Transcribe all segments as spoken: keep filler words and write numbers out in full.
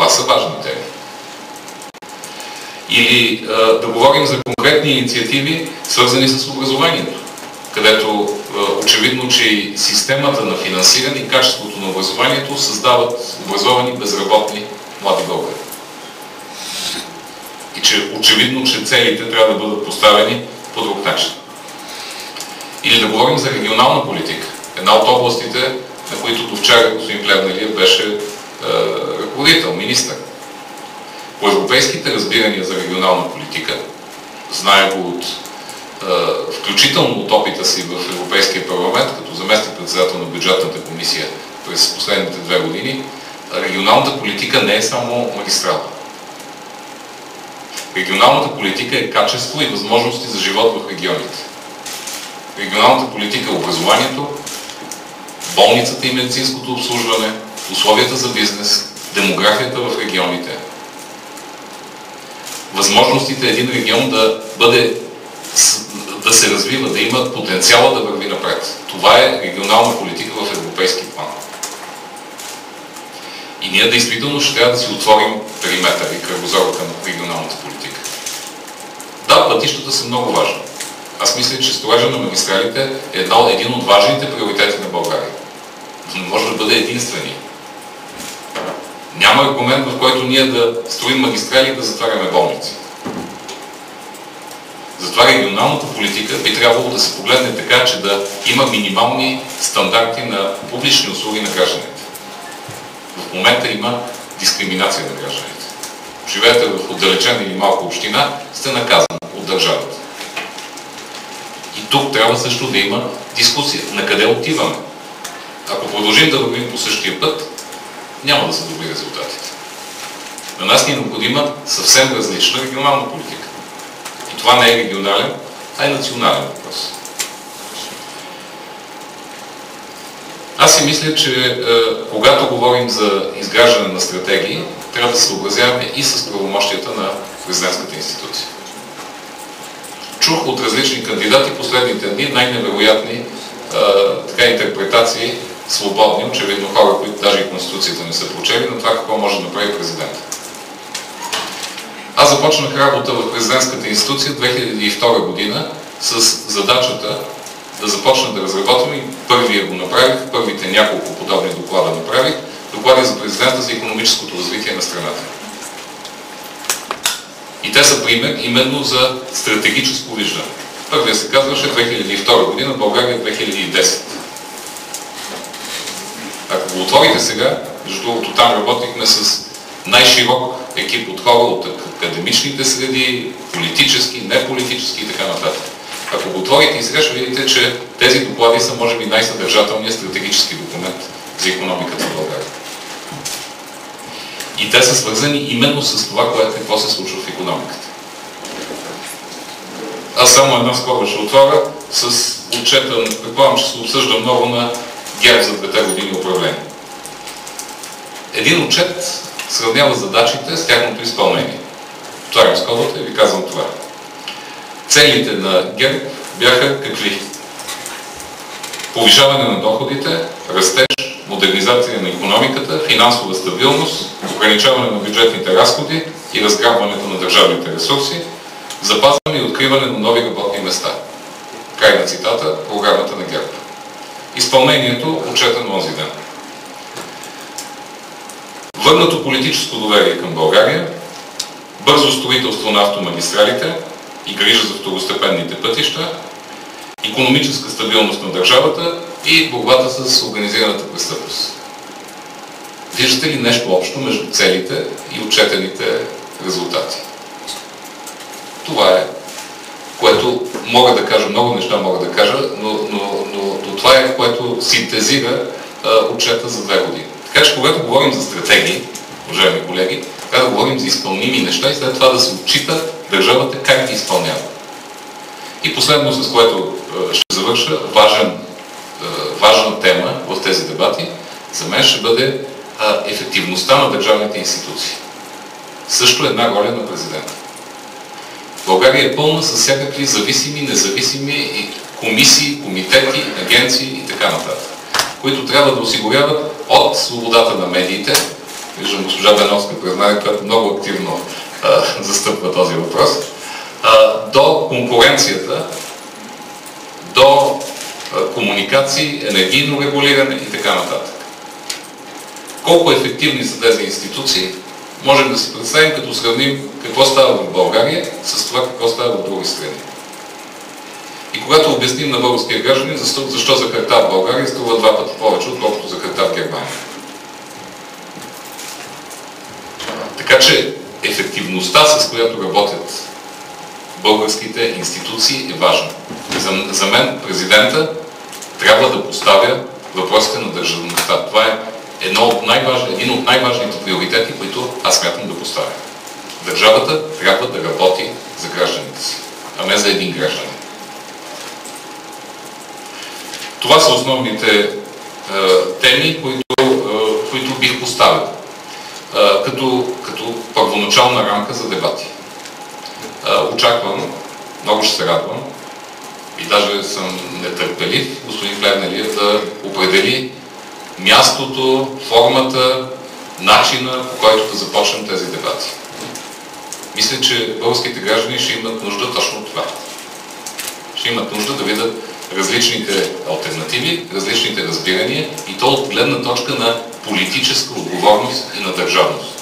са важни теми. Или а, да говорим за конкретни инициативи, свързани с образованието, където а, очевидно, че и системата на финансиране и качеството на образованието създават образовани безработни млади българи. И че очевидно, че целите трябва да бъдат поставени по друг начин. Или да говорим за регионална политика. Една от областите, на които до вчера господин Плевнелиев беше е, ръководител, министър. По европейските разбирания за регионална политика, знае го от, е, включително от опита си в Европейския парламент, като заместник председател на бюджетната комисия през последните две години, регионалната политика не е само магистрала. Регионалната политика е качество и възможности за живот в регионите. Регионалната политика е образованието, болницата и медицинското обслужване, условията за бизнес, демографията в регионите. Възможностите един регион да бъде, да се развива, да има потенциала да върви напред. Това е регионална политика в европейски план. И ние действително ще трябва да си отворим периметър и кръгозора към регионалната политика. Да, пътищата са много важни. Аз мисля, че строежа на магистралите е един от важните приоритети на България. Но може да бъде единствения. Няма аргумент, в който ние да строим магистрали и да затваряме болници. Затова регионалната политика би трябвало да се погледне така, че да има минимални стандарти на публични услуги на гражданите. В момента има дискриминация на гражданите. Живеете в отдалечена или малка община, сте наказани от държавата. И тук трябва също да има дискусия. На къде отиваме? Ако продължим да вървим по същия път, няма да са добри резултатите. На нас ни е необходима съвсем различна регионална политика. И това не е регионален, а е национален въпрос. Аз си мисля, че е, когато говорим за изграждане на стратегии, трябва да се съобразяваме и с правомощията на президентската институция. Чух от различни кандидати последните дни най-невероятни е, така интерпретации, свободни, очевидно хора, които даже и Конституцията не са прочели, на това какво може да направи президента. Аз започнах работа в президентската институция две хиляди и втора година с задачата да започна да разработвам и първия го направих, първите няколко подобни доклада направих, доклади за президента за икономическото развитие на страната. И те са пример именно за стратегическо виждане. Първият се казваше две хиляди и втора година, България две хиляди и десета. Ако го отворите сега, между другото там работихме с най-широк екип от хора от академичните среди, политически, неполитически и така нататък. Ако го отворите и сега ще видите, че тези доклади са може би най-съдържателният стратегически документ за икономиката в България. И те са свързани именно с това, което какво се случва в икономиката. Аз само една скоба ще отворя с отчета, предполагам, че се обсъжда много на ГЕРБ за двете години управление. Един отчет сравнява задачите с тяхното изпълнение. Отварям скобата и ви казвам това. Целите на ГЕРБ бяха какви? Повишаване на доходите, растеж, модернизация на икономиката, финансова стабилност, ограничаване на бюджетните разходи и разграбването на държавните ресурси, запазване и откриване на нови работни места. Край на цитата, програмата на ГЕРБ. Изпълнението отчетено онзи ден. Върнато политическо доверие към България, бързо строителство на автомагистралите и грижа за второстепенните пътища, икономическа стабилност на държавата и борбата с организираната престъпност. Виждате ли нещо общо между целите и отчетените резултати? Това е, което мога да кажа, много неща мога да кажа, но, но, но, но това е, което синтезира а, отчета за две години. Така че, когато говорим за стратегии, уважаеми колеги, трябва да говорим за изпълними неща и след това да се отчита държавата как ги изпълнява. И последно, с което а, ще завърша, важен, а, важна тема в тези дебати, за мен ще бъде а, ефективността на държавните институции. Също една роля на президента. България е пълна с всякакви зависими, независими комисии, комитети, агенции и така нататък, които трябва да осигуряват от свободата на медиите, виждам госпожа Беновска през мен, която много активно а, застъпва този въпрос, а, до конкуренцията, до а, комуникации, енергийно регулиране и така нататък. Колко ефективни са тези институции, можем да си представим, като сравним какво става в България с това какво става в други страни. И когато обясним на българския гражданин защо, защо захарта в България струва два пъти повече, отколкото захарта в Германия. Така че ефективността, с която работят българските институции, е важна. За, за мен президента трябва да поставя въпросите на държавността. Това е едно от най-важни, един от най-важните приоритети, които аз смятам да поставя. Държавата трябва да работи за гражданите си, а не за един гражданин. Това са основните е, теми, които, е, които бих поставил е, като, като първоначална рамка за дебати. Е, очаквам, много ще се радвам и даже съм нетърпелив господин Плевнелиев да определи мястото, формата, начина, по който да започнем тези дебати. Мисля, че българските граждани ще имат нужда точно от това. Ще имат нужда да видят различните алтернативи, различните разбирания и то от гледна точка на политическа отговорност и на държавност.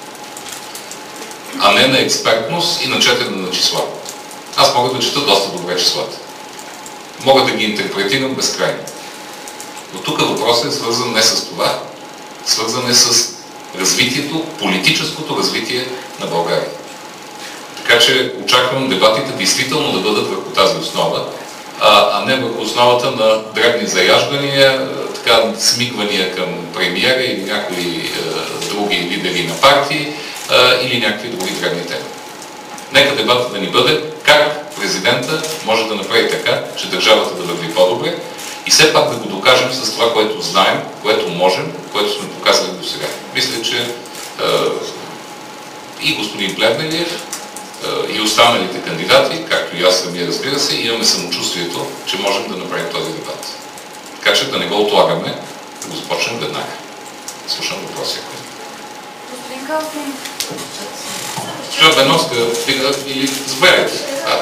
А не на експертност и на четене на числа. Аз мога да чета доста добре числата. Мога да ги интерпретирам безкрайно. Но тук въпросът е свързан не с това, свързан е с развитието, политическото развитие на България. Така че очаквам дебатите действително да бъдат върху тази основа, а не върху основата на дребни заяждания, така смигвания към премиера или някои е, други лидери на партии е, или някакви други дребни теми. Нека дебатът да ни бъде как президента може да направи така, че държавата да върви по-добре и все пак да го докажем с това, което знаем, което можем, което сме показали до сега. Мисля, че е, и господин Плевнелиев, и останалите кандидати, както и аз самия, разбира се, имаме самочувствието, че можем да направим този дебат. Така че да не го отлагаме, да го започнем веднага. Слушам въпроси. Господин Калфин. Госпожа Беновска, или заповядайте.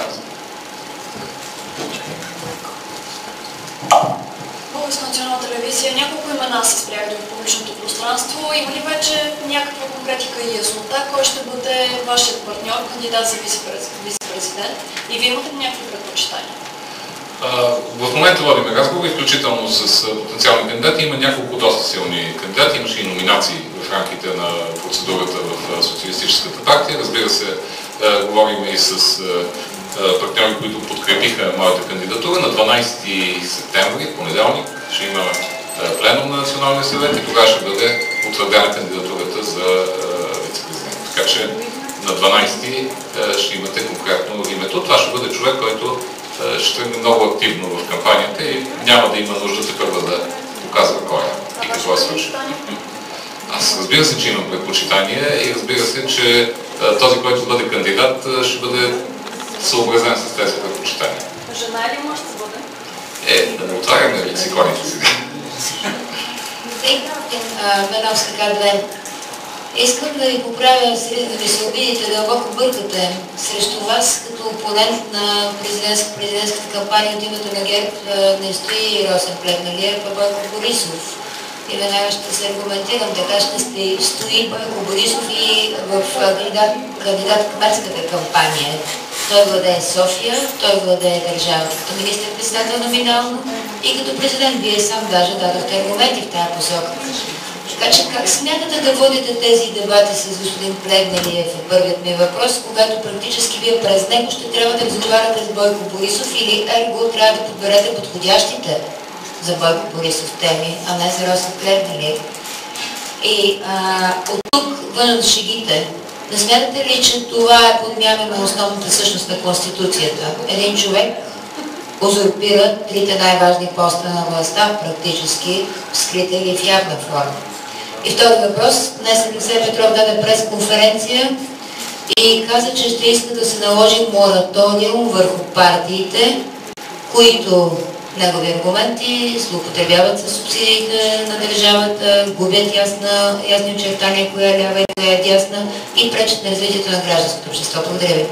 Българска национална телевизия, няколко имена се спрягат в публичното пространство. Има ли вече някаква конкретика и яснота, кой ще бъде вашият партньор, кандидат за вице-президент? И вие имате ли някакви предпочитания? В момента водим разговори, включително с потенциални кандидати. Има няколко доста силни кандидати. Имаше и номинации в рамките на процедурата в Социалистическата партия. Разбира се, говорим и с партньори, които подкрепиха моята кандидатура. На дванадесети септември, понеделник, ще има пленум на Националния съвет и тогава ще бъде утвърдена кандидатурата за вице-президент. Така че на дванадесети ще имате конкретно името. Това ще бъде човек, който ще тръгне много активно в кампанията и няма да има нужда се първа да показва кой е и какво е свършил. Аз разбира се, че имам предпочитание и разбира се, че този, който бъде кандидат, ще бъде съобразен с тези предпочитания. Жена или мъж ще бъде? Е, да не отваряме лексиконите си. Беновска КДВ. Искам да ви поправя, да ви се обидите, дълбоко бъркате срещу вас, като опонент на президентска, президентската кампания от името на ГЕРБ не стои Росен Плевнелиев, а Бойко Борисов. И веднага ще се аргументирам, така ще стои Бойко Борисов и в кандидат, кандидат в кметската кампания. Той владее София, той владее държавата като министър-председател номинално и като президент. Вие сам даже дадохте аргументи в тази посока. Така че как смятате да водите тези дебати с господин Плевнелиев е първият ми въпрос, когато практически вие през него ще трябва да разговаряте с Бойко Борисов или ерго трябва да подберете подходящите за Бойко Борисов теми, а не за Росен Плевнелиев. И а, от тук вън шегите. Не смятате ли, че това е подмяна на основната същност на Конституцията? Един човек узурпира трите най-важни поста на властта, практически в скрита или в явна форма. И втори въпрос. Днес Алексей Петров даде пресконференция и каза, че ще иска да се наложи мораториум върху партиите, които негови аргументи, злоупотребяват със субсидиите на държавата, губят ясна, ясни очертания, коя е лява и коя е дясна и пречат на развитието на гражданското общество. Благодаря ви.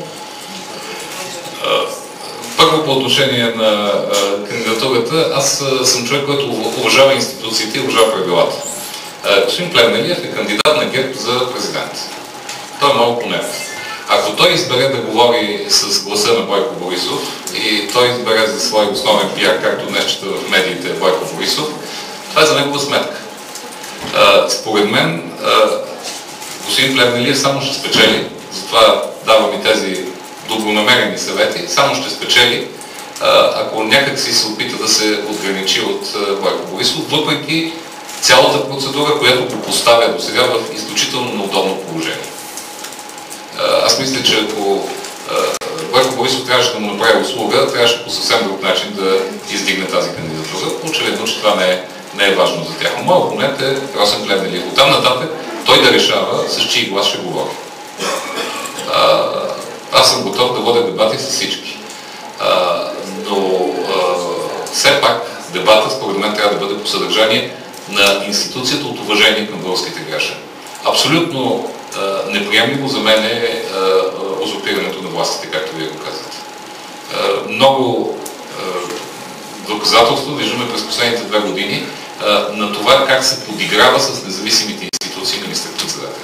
Първо по отношение на а, кандидатурата, аз а, съм човек, който уважава институциите и уважава правилата. А, господин Плевнелиев е кандидат на ГЕРБ за президент. Той е много понятен. Ако той избере да говори с гласа на Бойко Борисов и той избере за свой основен пиар, както днес чета в медиите Бойко Борисов, това е за негова сметка. А, според мен, а, господин Плевнелиев само ще спечели, затова давам и тези добронамерени съвети, само ще спечели, ако някак си се опита да се отграничи от Бойко Борисов, въпреки цялата процедура, която го поставя до сега в изключително неудобно положение. Аз мисля, че ако Бойко Борисов трябваше да му направи услуга, трябваше по съвсем друг начин да издигне тази кандидатура. Очевидно, че това не е, не е важно за тях. Моят опонент е Росен Плевнелиев. Оттам нататък той да решава с чий глас ще говори. Аз съм готов да водя дебати с всички. А, но а, все пак дебата според мен трябва да бъде по съдържание на институцията от уважение към българските граждани. Абсолютно а, неприемливо за мен е узурпирането на властите, както вие го казвате. А, много а, доказателства виждаме през последните две години а, на това как се подиграва с независимите институции министър-председателя.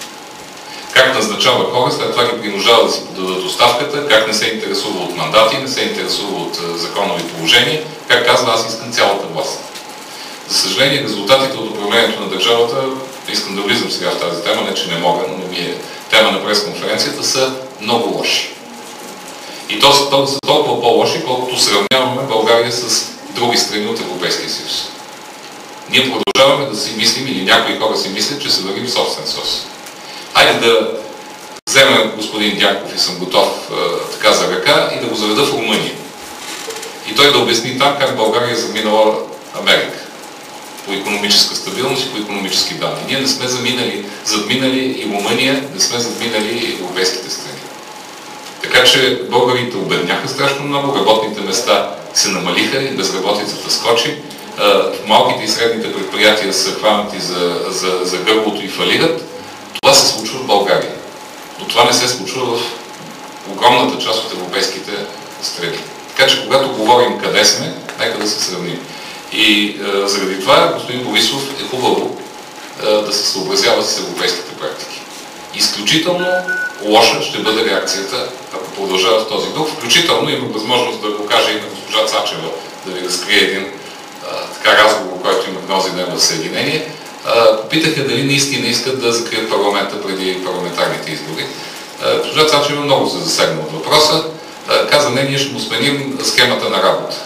Как назначава хора, след това ги принуждава да си подадат оставката, как не се интересува от мандати, не се интересува от законови положения, как казва, аз искам цялата власт. За съжаление, резултатите от управлението на държавата, искам да влизам сега в тази тема, не че не мога, но ми е тема на пресконференцията, са много лоши. И то са, то са толкова по-лоши, колкото сравняваме България с други страни от Европейския съюз. Ние продължаваме да си мислим, или някои хора си мислят, че се вървим собствен сос. Хайде да взема господин Дянков и съм готов а, така за ръка и да го заведа в Румъния. И той да обясни там как България е заминала Америка. По икономическа стабилност и по икономически данни. Ние не сме заминали, задминали и Румъния, не сме задминали и европейските страни. Така че българите обедняха страшно много, работните места се намалиха и безработицата скочи. В малките и средните предприятия са хванати за, за, за гърлото и фалират. Това се случва в България. Но това не се случва в огромната част от европейските страни. Така че когато говорим къде сме, нека да се сравним. И е, заради това господин Борисов е хубаво е, да се съобразява с европейските практики. Изключително лоша ще бъде реакцията, ако продължава в този дух. Включително има възможност да го каже и на госпожа Цачева, да ви разкрие един е, така разговор, който има в този ден в Съединение. Попитаха дали наистина искат да закрият парламента преди парламентарните избори. Госпожа Цачева много се засегна от въпроса. Каза, не, ние ще му сменим схемата на работа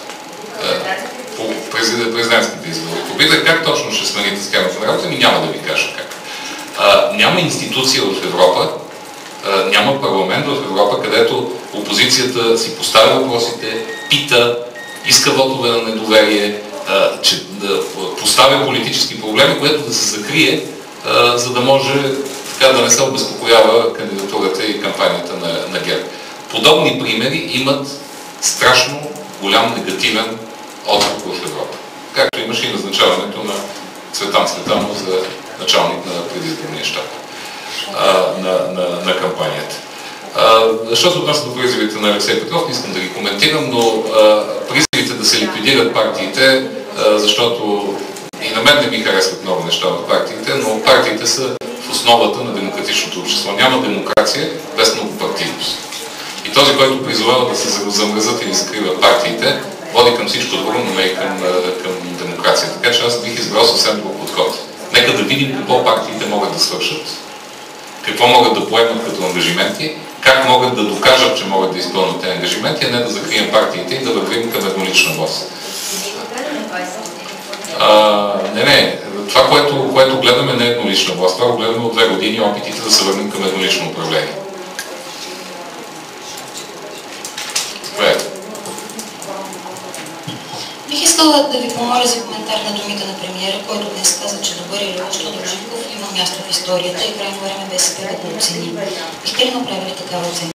по президентските избори. Попитах как точно ще смените схемата на работа, и няма да ви кажа как. Няма институция в Европа, няма парламент в Европа, където опозицията си поставя въпросите, пита, иска вотове на недоверие, че да поставя политически проблеми, което да се закрие, за да може така да не се обезпокоява кандидатурата и кампанията на, на ГЕРБ. Подобни примери имат страшно голям негативен отзвук в Европа. Както имаше и назначаването на Цветан Цветанов за началник на предизборния щаб на, на, на кампанията. Що се отнася до призивите на Алексей Петров, не искам да ги коментирам, но призивите да се ликвидират партиите, защото и на мен не ми харесват много неща в партиите, но партиите са в основата на демократичното общество. Няма демокрация без многопартийност. И този, който призовава да се замръзат или закриват партиите, води към всичко друго, но не и към, към демокрация. Така че аз бих избрал съвсем друг подход. Нека да видим какво партиите могат да свършат, какво могат да поемат като ангажименти, как могат да докажат, че могат да изпълнят тези ангажименти, а не да закрием партиите и да вървим към еднолична власт. А, не, не. Това, което, което гледаме, не е еднолична власт. Това го гледаме от две години, опитите да се върнем към еднолично управление. Това е. Бих искала да ви помоля за коментар на думите на премиера, който днес каза, че добър или лош Тодор Живков има място в историята и крайно време БСП да го оцени. Бихте ли направили такава оценка?